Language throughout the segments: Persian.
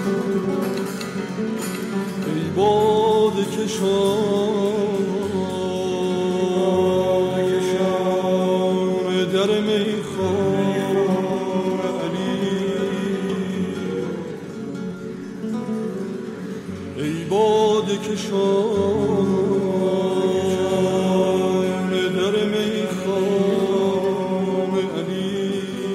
ای باده کشان در میخانه علی، ای باده کشان در میخانه علی،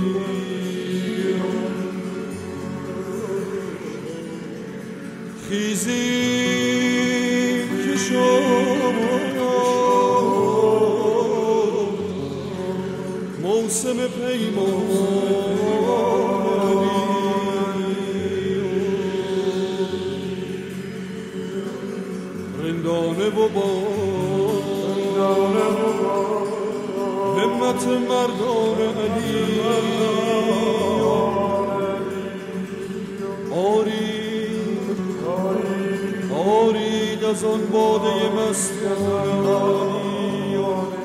خیزیم که شما موسم پیمان رندانه و با همت مردان علی، آرید از آن باده مستانی،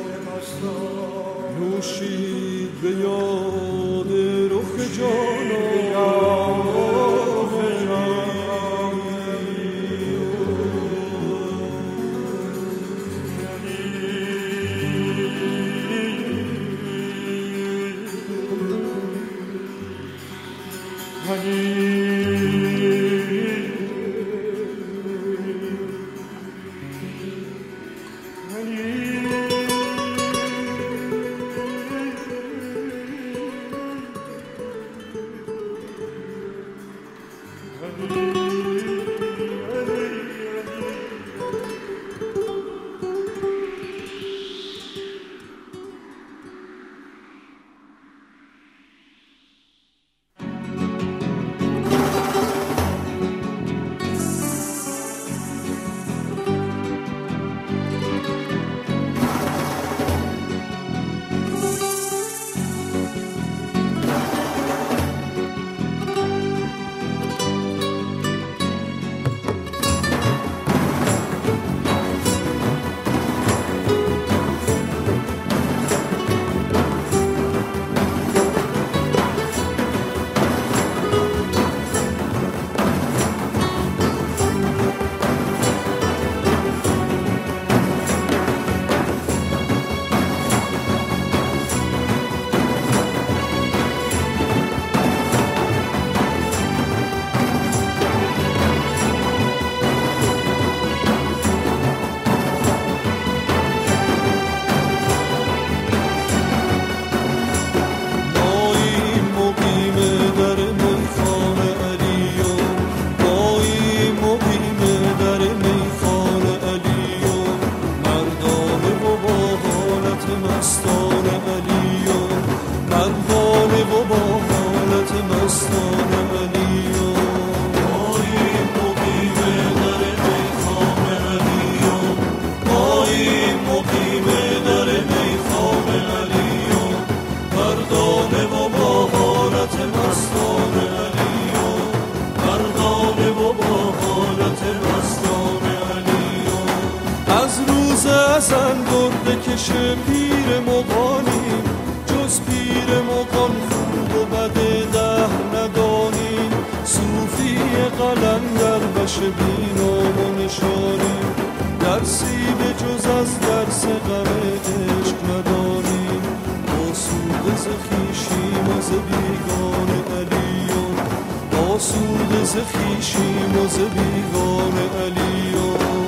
نوشید به یاد رخ جانان، ازل برده کش پیر مغانیم، جز پیر مغان خوب و بد دهر ندانیم، صوفی قلندر بش بینام و نشانیم، درسی به جز از درس غم عشق ندانیم، آسوده ز خویشیم و ز بیگان علیون، آسوده ز خویشیم و ز بیگان علیون.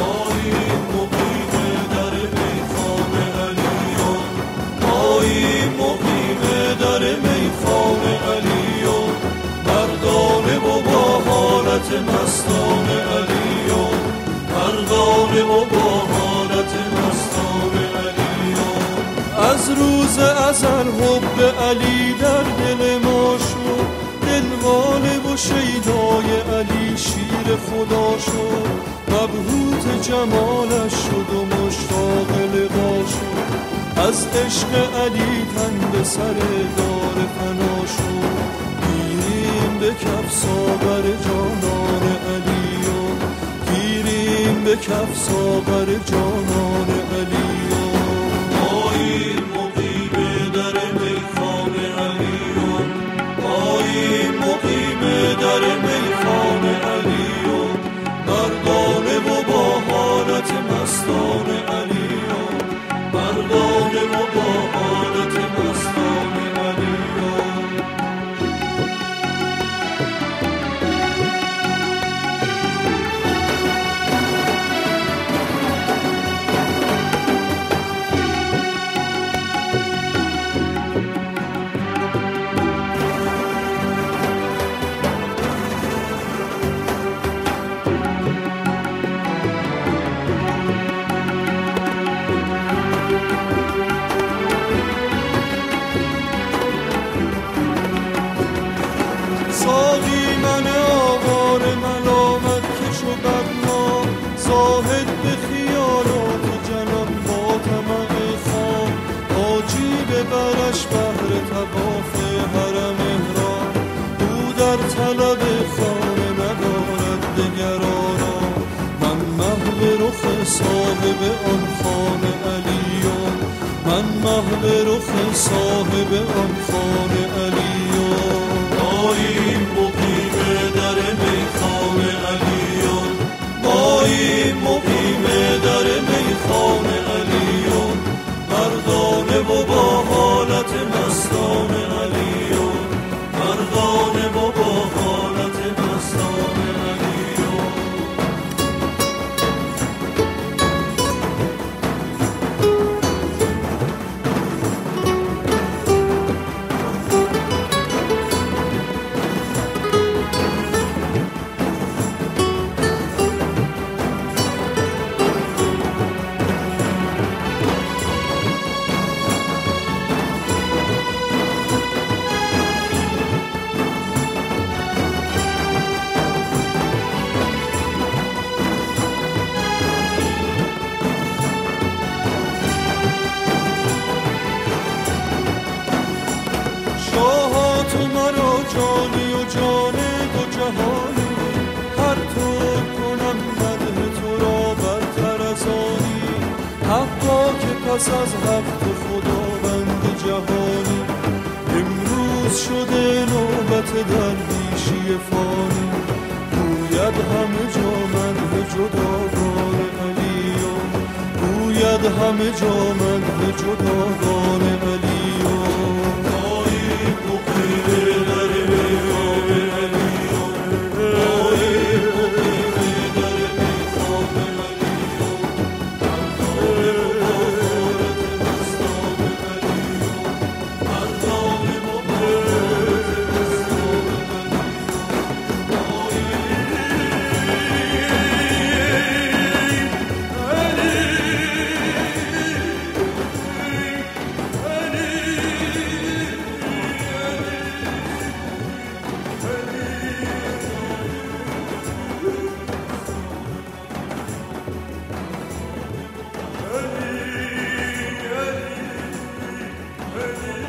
مقیم در میخانه علیون، مردانه و با حالت مستانه علیون، مردانه و با حالت مستانه علیون. از روز ازل حب علی در دل ما شد، دلوانه و شیدای علی شیر خدا شد، مبهوت جمالش شد و مشتاق لقا شد، از عشق علی تن به سر دار فنا شد، گیریم به کف ساغر جانان علیون، گیریم به کف ساغر جانان علیون. ماییم مقیم در میخانه علیون، ماییم مقیم در میخانه صاحب آن خانه علیون، من محو رخ صاحب آن خانه علیون. ماییم مقیم در میخانه علیون، ماییم مقیم در میخانه علیون، مردانه و با حالت مستانه علیون، مردانه و با حالت مستانه علیون. شاها تو مرا جانی و جان دو جهانی، هر طور کنم مدح تو را برتر از آنی، حقا که پس از حق تو خداوند جهانی. امروز شده نوبت درویشی فانی، گوید همه جا مدح جداگان علیون، گوید همه جا مدح جداگان علیون. Hey